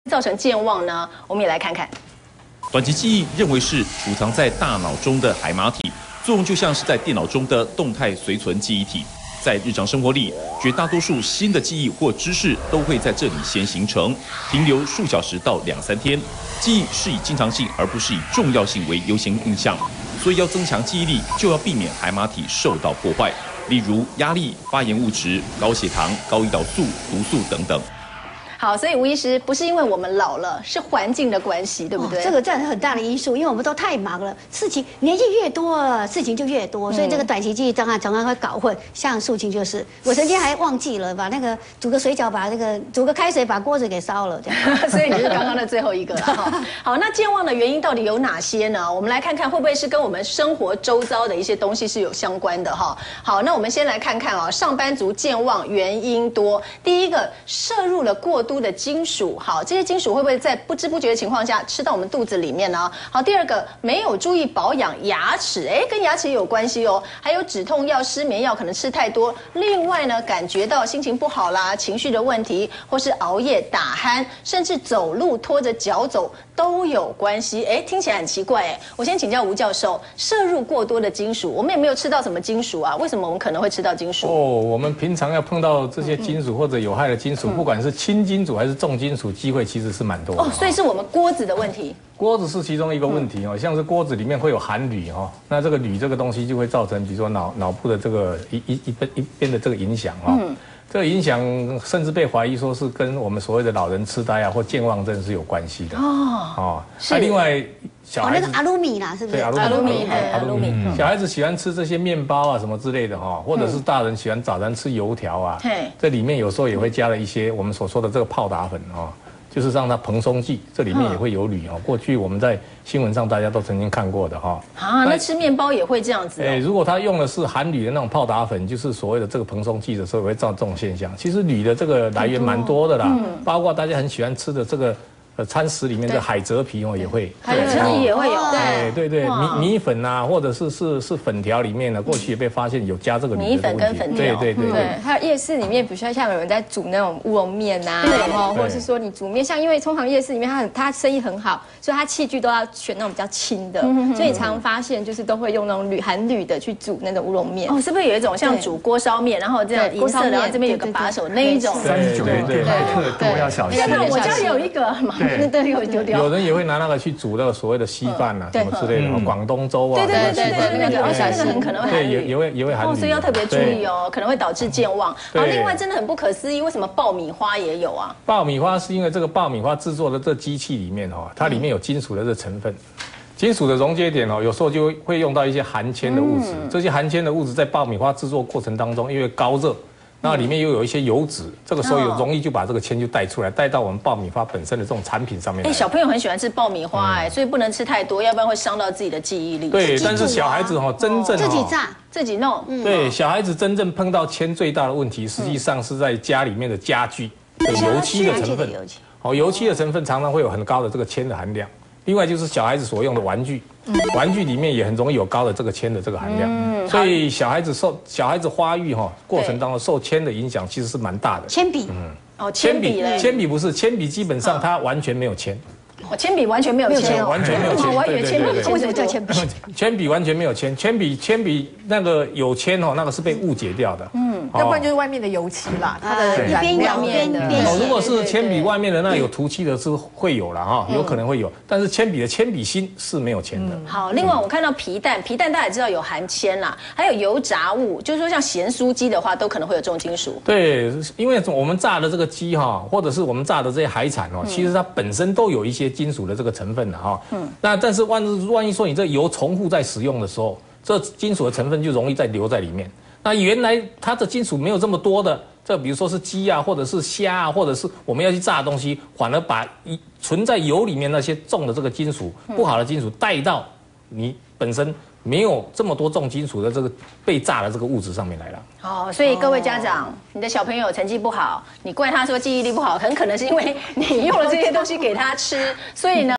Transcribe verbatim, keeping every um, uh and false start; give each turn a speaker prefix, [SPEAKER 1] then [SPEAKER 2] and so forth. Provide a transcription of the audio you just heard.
[SPEAKER 1] 造成健忘呢？我们也来看看。
[SPEAKER 2] 短期记忆认为是储藏在大脑中的海马体，作用就像是在电脑中的动态随存记忆体。在日常生活里，绝大多数新的记忆或知识都会在这里先形成，停留数小时到两三天。记忆是以经常性而不是以重要性为优先印象，所以要增强记忆力，就要避免海马体受到破坏，例如压力、发炎物质、高血糖、高胰岛素、毒素等等。
[SPEAKER 1] 好，所以吴医师不是因为我们老了，是环境的关系，对不对？
[SPEAKER 3] 哦、这个占很大的因素，因为我们都太忙了，事情年纪越多了，事情就越多，所以这个短期记忆障碍常常会搞混。像素琴就是，我曾经还忘记了把那个煮个水饺，把那个煮个开水，把锅子给烧了，这样。
[SPEAKER 1] 所以你是刚刚的最后一个了哈。好，那健忘的原因到底有哪些呢？我们来看看会不会是跟我们生活周遭的一些东西是有相关的哈。好，那我们先来看看啊，上班族健忘原因多。第一个，摄入了过多的金属。 好，这些金属会不会在不知不觉的情况下吃到我们肚子里面呢？好，第二个没有注意保养牙齿，哎，跟牙齿也有关系哦。还有止痛药、失眠药可能吃太多。另外呢，感觉到心情不好啦、情绪的问题，或是熬夜、打鼾，甚至走路拖着脚走都有关系。哎，听起来很奇怪哎。我先请教吴教授，摄入过多的金属，我们也没有吃到什么金属啊？为什么我们可能会吃到金属？
[SPEAKER 4] 哦，我们平常要碰到这些金属或者有害的金属，嗯、不管是轻金属还是重金属。 机会其实是蛮多的哦，
[SPEAKER 1] 所以是我们锅子的问题。
[SPEAKER 4] 锅子是其中一个问题哦，像是锅子里面会有含铝哦，那这个铝这个东西就会造成，比如说脑脑部的这个一一一边一边的这个影响哦。嗯，这个影响甚至被怀疑说是跟我们所谓的老人痴呆啊或健忘症是有关系的哦。哦，那另外小孩子、
[SPEAKER 3] 哦、那个阿鲁米啦，是不是？
[SPEAKER 4] 对，阿
[SPEAKER 3] 鲁
[SPEAKER 4] 米，阿鲁米。小孩子喜欢吃这些面包啊什么之类的哈，或者是大人喜欢早餐吃油条啊，这里面有时候也会加了一些我们所说的这个泡打粉哦。 就是让它蓬松剂，这里面也会有铝哦。过去我们在新闻上大家都曾经看过的哈。
[SPEAKER 1] 啊，那吃面包也会这样子？
[SPEAKER 4] 哎，如果它用的是含铝的那种泡打粉，就是所谓的这个蓬松剂的时候，也会造成这种现象。其实铝的这个来源蛮多的啦，包括大家很喜欢吃的这个。 呃，餐食里面的海蜇皮哦也会，
[SPEAKER 1] 海蜇皮也会有，
[SPEAKER 4] 对对对，米米粉啊，或者是是是粉条里面呢，过去也被发现有加这个
[SPEAKER 1] 米粉跟粉
[SPEAKER 4] 条，对对对
[SPEAKER 5] 对，还有夜市里面，比如说像有人在煮那种乌龙面呐，然后或者是说你煮面，像因为通常夜市里面它很它生意很好，所以它器具都要选那种比较轻的，所以你常发现就是都会用那种铝含铝的去煮那种乌龙面。
[SPEAKER 1] 哦，是不是有一种像煮锅烧面，然后这样银色，然后这边有个把手那一种？
[SPEAKER 6] 三十九点麦克多要小心。
[SPEAKER 1] 那我家里有一个，那对，有丢。
[SPEAKER 4] 有人也会拿那个去煮那个所谓的稀饭啊，什么之类的，广东粥啊，
[SPEAKER 1] 对对对对，那个而且那个很可能会含
[SPEAKER 4] 铝，对，也也会也会含铝，
[SPEAKER 1] 所以要特别注意哦，可能会导致健忘。好，另外真的很不可思议，为什么爆米花也有啊？
[SPEAKER 4] 爆米花是因为这个爆米花制作的这机器里面哦，它里面有金属的这成分，金属的溶解点哦，有时候就会用到一些含铅的物质，这些含铅的物质在爆米花制作过程当中，因为高热。 那里面又有一些油脂，这个时候有容易就把这个铅就带出来，带到我们爆米花本身的这种产品上面。
[SPEAKER 1] 哎，小朋友很喜欢吃爆米花哎，所以不能吃太多，要不然会伤到自己的记忆力。
[SPEAKER 4] 对，但是小孩子哈，真正
[SPEAKER 3] 自己炸
[SPEAKER 1] 自己弄。
[SPEAKER 4] 对，小孩子真正碰到铅最大的问题，实际上是在家里面的家具的油漆的成分。哦，油漆的成分常常会有很高的这个铅的含量。另外就是小孩子所用的玩具，玩具里面也很容易有高的这个铅的这个含量。所以小孩子受小孩子发育哈过程当中受铅的影响其实是蛮大的。
[SPEAKER 3] 铅笔，
[SPEAKER 1] 嗯，哦，铅笔嘞，
[SPEAKER 4] 铅笔不是铅笔，基本上它完全没有铅。
[SPEAKER 1] 哦，铅笔完全没有铅，
[SPEAKER 4] 完全没有铅。
[SPEAKER 1] 我以为铅笔，
[SPEAKER 3] 为什么叫铅笔？
[SPEAKER 4] 铅笔完全没有铅，铅笔铅笔那个有铅哦，那个是被误解掉的。
[SPEAKER 7] 嗯，要不然就是外面的油漆啦，它的
[SPEAKER 3] 一边
[SPEAKER 7] 表
[SPEAKER 3] 面的。
[SPEAKER 4] 哦，如果是铅笔外面的那有涂漆的是会有了哈，有可能会有，但是铅笔的铅笔芯是没有铅的。
[SPEAKER 1] 好，另外我看到皮蛋，皮蛋大家也知道有含铅啦，还有油炸物，就是说像咸酥鸡的话，都可能会有重金属。
[SPEAKER 4] 对，因为我们炸的这个鸡哈，或者是我们炸的这些海产哦，其实它本身都有一些金属的这个成分。 分的哈，嗯，那但是万万一说你这油重复在使用的时候，这金属的成分就容易再留在里面。那原来它的金属没有这么多的，这比如说是鸡啊，或者是虾啊，或者是我们要去炸的东西，反而把一存在油里面那些重的这个金属、不好的金属带到你本身没有这么多重金属的这个被炸的这个物质上面来了。
[SPEAKER 1] 哦，所以各位家长，你的小朋友成绩不好，你怪他说记忆力不好，很可能是因为你用了这些东西给他吃，所以呢。